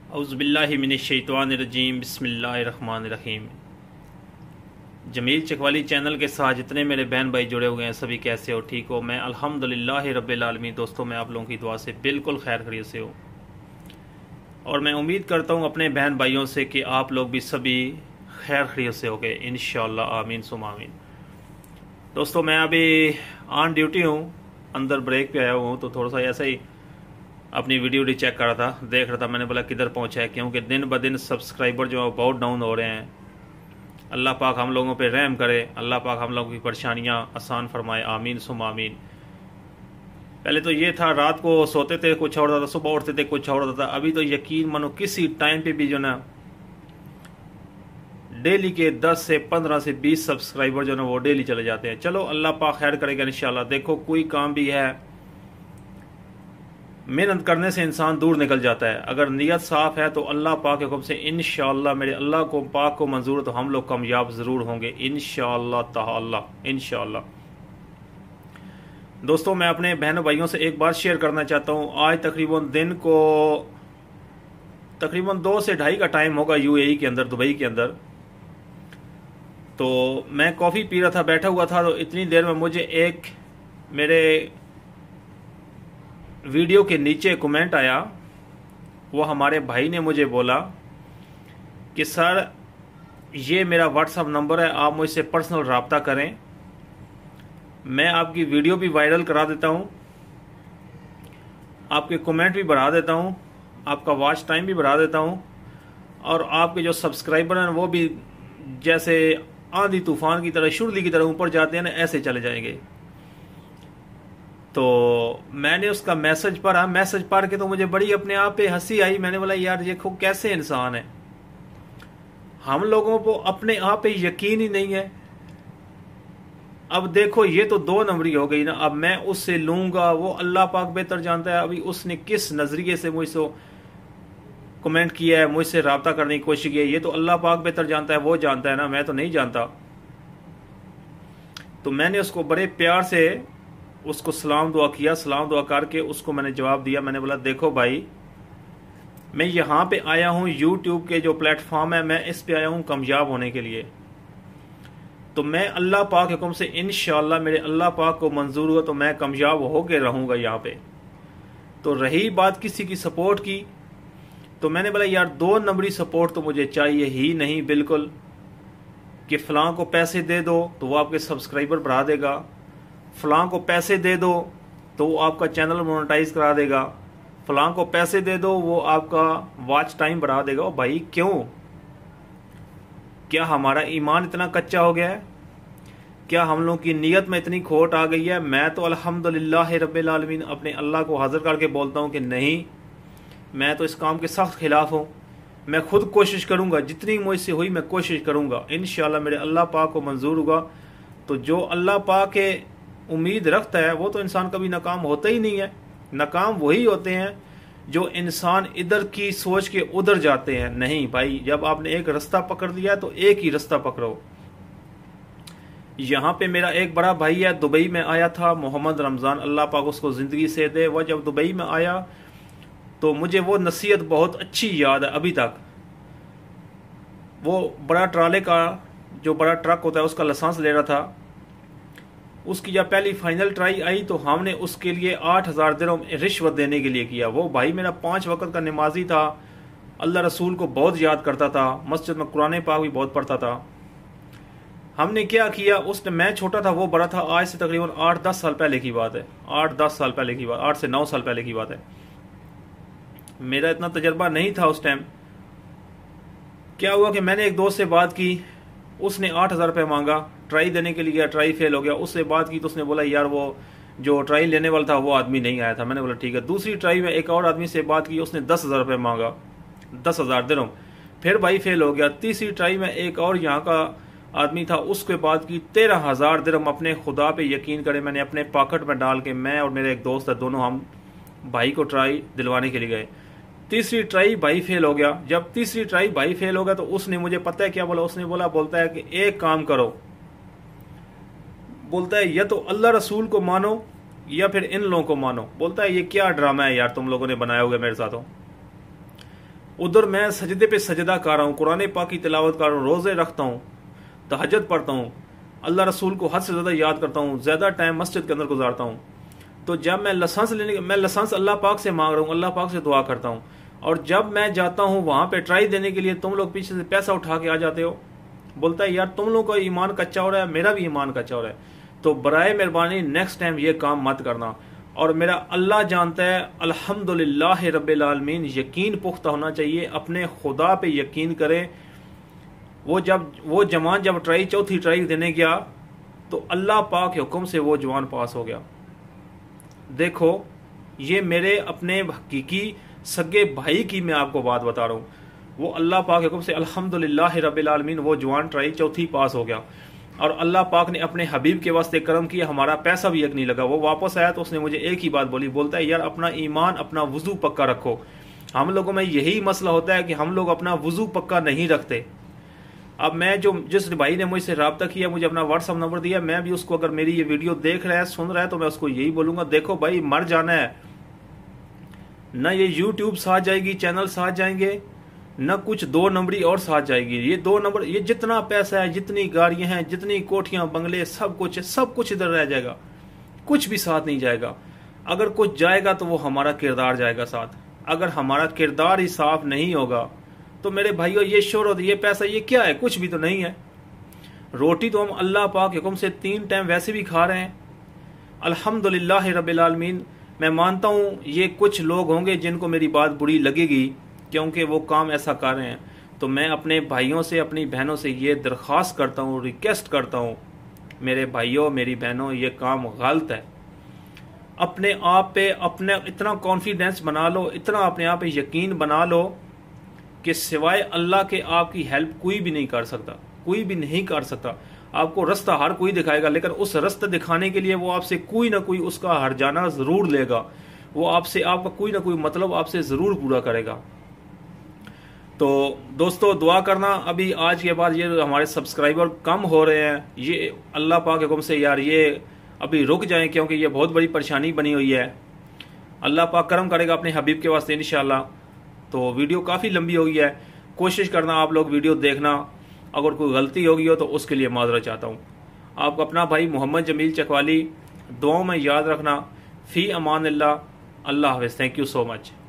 औज़ुबिल्लाहि मिनश्शैतानिर्रजीम बिस्मिल्लाहिर्रहमानिर्रहीम। जमील चकवाली चैनल के साथ जितने मेरे बहन भाई जुड़े हुए हैं सभी कैसे हो, ठीक हो? मैं अल्हम्दुलिल्लाह रब्बिल आलमीन। दोस्तों, मैं आप लोगों की दुआ से बिल्कुल खैर खैरियत से हूँ और मैं उम्मीद करता हूँ अपने बहन भाइयों से कि आप लोग भी सभी खैर खैरियत से होगे इंशाअल्लाह, आमीन सुम आमीन। दोस्तों, मैं अभी ऑन ड्यूटी हूँ, अंदर ब्रेक पे आया हूँ, तो थोड़ा सा ऐसा ही अपनी वीडियो चेक कर रहा था, देख रहा था। मैंने बोला किधर पहुंचा है, क्योंकि दिन ब दिन सब्सक्राइबर जो है बहुत डाउन हो रहे हैं। अल्लाह पाक हम लोगों पे रहम करे, अल्लाह पाक हम लोगों की परेशानियां आसान फरमाए, आमीन सुम आमीन। पहले तो ये था, रात को सोते थे कुछ और होता था, सुबह उठते थे कुछ और होता था। अभी तो यकीन मानो किसी टाइम पे भी जो ना डेली के 10 से 15 से 20 सब्सक्राइबर जो ना वो डेली चले जाते हैं। चलो अल्लाह पाक खैर करेगा इंशाल्लाह। देखो, कोई काम भी है, मेहनत करने से इंसान दूर निकल जाता है। अगर नीयत साफ है तो अल्लाह पाक के हुक्म से इंशाअल्लाह, मेरे अल्लाह को पाक को मंजूर है तो हम लोग कामयाब ज़रूर होंगे इंशाअल्लाह ताला, इंशाअल्लाह। दोस्तों, मैं अपने बहनों भाइयों से एक बात शेयर करना चाहता हूँ। आज तकरीबन दिन को तकरीबन 2 से 2:30 का टाइम होगा यूएई के अंदर, दुबई के अंदर। तो मैं कॉफ़ी पी रहा था, बैठा हुआ था, तो इतनी देर में मुझे एक मेरे वीडियो के नीचे कमेंट आया। वो हमारे भाई ने मुझे बोला कि सर, ये मेरा व्हाट्सअप नंबर है, आप मुझसे पर्सनल रब्ता करें, मैं आपकी वीडियो भी वायरल करा देता हूँ, आपके कमेंट भी बढ़ा देता हूँ, आपका वॉच टाइम भी बढ़ा देता हूँ, और आपके जो सब्सक्राइबर हैं वो भी जैसे आंधी तूफान की तरह, शुरली की तरह ऊपर जाते हैं ना, ऐसे चले जाएंगे। तो मैंने उसका मैसेज पढ़ा, मैसेज पढ़ के तो मुझे बड़ी अपने आप पे हंसी आई। मैंने बोला यार, देखो कैसे इंसान है, हम लोगों को अपने आप पे यकीन ही नहीं है। अब देखो, ये तो 2 नंबरी हो गई ना। अब मैं उससे लूंगा, वो अल्लाह पाक बेहतर जानता है अभी उसने किस नजरिए से मुझसे कमेंट किया है, मुझसे रब्ता करने की कोशिश की है, ये तो अल्लाह पाक बेहतर जानता है, वो जानता है ना, मैं तो नहीं जानता। तो मैंने उसको बड़े प्यार से उसको सलाम दुआ किया, सलाम दुआ करके उसको मैंने जवाब दिया। मैंने बोला देखो भाई, मैं यहाँ पे आया हूँ, यूट्यूब के जो प्लेटफॉर्म है, मैं इस पे आया हूँ कामयाब होने के लिए। तो मैं अल्लाह पाक के हुक्म से इंशाअल्लाह, मेरे अल्लाह पाक को मंजूर हुआ तो मैं कामयाब होके रहूँगा यहाँ पे। तो रही बात किसी की सपोर्ट की, तो मैंने बोला यार 2 नंबरी सपोर्ट तो मुझे चाहिए ही नहीं बिल्कुल, कि फलां को पैसे दे दो तो वो आपके सब्सक्राइबर बढ़ा देगा, फलां को पैसे दे दो तो वो आपका चैनल मोनेटाइज करा देगा, फलां को पैसे दे दो वो आपका वॉच टाइम बढ़ा देगा। ओ भाई, क्यों? क्या हमारा ईमान इतना कच्चा हो गया है? क्या हम लोग की नीयत में इतनी खोट आ गई है? मैं तो अल्हम्दुलिल्लाह रब्बिल आलमीन अपने अल्लाह को हाजिर करके बोलता हूँ कि नहीं, मैं तो इस काम के सख्त खिलाफ हूँ। मैं खुद कोशिश करूँगा, जितनी मुझसे हुई मैं कोशिश करूँगा, इंशाअल्लाह मेरे अल्लाह पाक को मंजूर होगा। तो जो अल्लाह पाक के उम्मीद रखता है वो तो इंसान कभी नाकाम होता ही नहीं है। नाकाम वही होते हैं जो इंसान इधर की सोच के उधर जाते हैं। नहीं भाई, जब आपने एक रास्ता पकड़ लिया तो एक ही रास्ता पकड़ो। यहाँ पे मेरा एक बड़ा भाई है, दुबई में आया था, मोहम्मद रमज़ान, अल्लाह पाक उसको ज़िंदगी से दे। वह जब दुबई में आया तो मुझे वो नसीहत बहुत अच्छी याद है अभी तक। वो बड़ा ट्राले का, जो बड़ा ट्रक होता है, उसका लाइसेंस ले रहा था। उसकी जब पहली फाइनल ट्राई आई तो हमने उसके लिए 8,000 दिरहम रिश्वत देने के लिए किया। वो भाई मेरा 5 वक्त का नमाजी था, अल्लाह रसूल को बहुत याद करता था, मस्जिद में कुरान पाक भी बहुत पढ़ता था। हमने क्या किया, उसने, मैं छोटा था वो बड़ा था, आज से तकरीबन 8-10 साल पहले की बात है, 8-10 साल पहले की बात, 8 से 9 साल पहले की बात है। मेरा इतना तजर्बा नहीं था उस टाइम। क्या हुआ कि मैंने एक दोस्त से बात की, उसने 8,000 रुपये मांगा, ट्राई देने के लिए गया, ट्राई फेल हो गया। उससे बात की तो उसने बोला यार वो जो ट्राई लेने वाला था वो आदमी नहीं आया था। मैंने बोला ठीक है। दूसरी ट्राई में एक और आदमी से बात की, उसने 10,000 रुपये मांगा, 10,000 दिरहम, फिर भाई फेल हो गया। तीसरी ट्राई में एक और यहाँ का आदमी था, उसके बात की 13,000 दिरहम। अपने खुदा पे यकीन करें, मैंने अपने पॉकेट में डाल के, मैं और मेरा एक दोस्त है, दोनों हम भाई को ट्राई दिलवाने के लिए गए। तीसरी ट्राई भाई फेल हो गया। जब तीसरी ट्राई भाई फेल हो गया तो उसने मुझे पता है क्या बोला, उसने बोलता है कि एक काम करो, बोलता है या तो अल्लाह रसूल को मानो या फिर इन लोगों को मानो। बोलता है ये क्या ड्रामा है यार तुम लोगों ने बनाया हुआ मेरे साथ हो। उधर मैं सजदे पे सजदा कर रहा हूँ, कुरान पाक की तिलावत कर रहा हूँ, रोजे रखता हूँ, तहज्जुद पढ़ता हूँ, अल्लाह रसूल को हद से ज़्यादा याद करता हूँ, ज़्यादा टाइम मस्जिद के अंदर गुजारता हूँ। तो जब मैं लाइसेंस अल्लाह पाक से मांग रहा हूँ, अल्लाह पाक से दुआ करता हूँ, और जब मैं जाता हूँ वहाँ पे ट्राई देने के लिए, तुम लोग पीछे से पैसा उठा के आ जाते हो। बोलता है यार तुम लोग का ईमान कच्चा हो रहा है, मेरा भी ईमान कच्चा हो रहा है, तो बराए मेहरबानी नेक्स्ट टाइम ये काम मत करना। और मेरा अल्लाह जानता है, अल्हम्दुलिल्लाह रब्बिल आलमीन, यकीन पुख्ता होना चाहिए, अपने खुदा पे यकीन करें। वो जवान जब चौथी ट्राई देने गया तो अल्लाह पाक के हुक्म से वो जवान पास हो गया। देखो ये मेरे अपने हकीकी सगे भाई की मैं आपको बात बता रहा हूँ। वो अल्लाह पाक के हुक्म से अल्हम्दुलिल्लाह रब्बिल आलमीन वो जवान ट्राई चौथी पास हो गया, और अल्लाह पाक ने अपने हबीब के वास्ते करम किया, हमारा पैसा भी एक नहीं लगा। वो वापस आया तो उसने मुझे एक ही बात बोली, बोलता है यार अपना ईमान अपना वुजू पक्का रखो। हम लोगों में यही मसला होता है कि हम लोग अपना वुजू पक्का नहीं रखते। अब मैं जिस भाई ने मुझसे रब्ता किया, मुझे अपना व्हाट्सअप नंबर दिया, मैं भी उसको, अगर मेरी ये वीडियो देख रहा है सुन रहा है, तो मैं उसको यही बोलूंगा, देखो भाई मर जाना है ना, ये यूट्यूब साथ जाएगी, चैनल साथ जाएंगे न, कुछ 2 नंबरी और साथ जाएगी। ये 2 नंबर, ये जितना पैसा है, जितनी गाड़ियां हैं, जितनी कोठियां बंगले, सब कुछ इधर रह जाएगा, कुछ भी साथ नहीं जाएगा। अगर कुछ जाएगा तो वो हमारा किरदार जाएगा साथ। अगर हमारा किरदार ही साफ नहीं होगा तो मेरे भाइयों ये शोहरत, ये पैसा, ये क्या है? कुछ भी तो नहीं है। रोटी तो हम अल्लाह पाक के हुक्म से 3 टाइम वैसे भी खा रहे हैं, अल्हम्दुलिल्लाह रब्बिल आलमीन। मैं मानता हूँ ये कुछ लोग होंगे जिनको मेरी बात बुरी लगेगी, क्योंकि वो काम ऐसा कर रहे हैं। तो मैं अपने भाइयों से, अपनी बहनों से ये दरख्वास्त करता हूँ, रिक्वेस्ट करता हूँ, मेरे भाइयों मेरी बहनों, ये काम गलत है। अपने आप पे अपने इतना कॉन्फिडेंस बना लो, इतना अपने आप पे यकीन बना लो कि सिवाय अल्लाह के आपकी हेल्प कोई भी नहीं कर सकता, कोई भी नहीं कर सकता। आपको रास्ता हर कोई दिखाएगा, लेकिन उस रास्ते दिखाने के लिए वो आपसे कोई ना कोई उसका हर्जाना जरूर लेगा, वो आपसे, आपका कोई ना कोई मतलब आपसे जरूर पूरा करेगा। तो दोस्तों दुआ करना, अभी आज के बाद ये हमारे सब्सक्राइबर कम हो रहे हैं, ये अल्लाह पाक के हुक्म से यार ये अभी रुक जाएं, क्योंकि ये बहुत बड़ी परेशानी बनी हुई है। अल्लाह पाक करम करेगा अपने हबीब के वास्ते इंशाल्लाह। तो वीडियो काफ़ी लंबी हो गई है, कोशिश करना आप लोग वीडियो देखना, अगर कोई गलती होगी हो तो उसके लिए माजरत चाहता हूँ। आपका अपना भाई मोहम्मद जमील चकवाली, दुआओं में याद रखना। फ़ी अमान अल्लाह, अल्लाह हाफ़िज़। Thank you so much.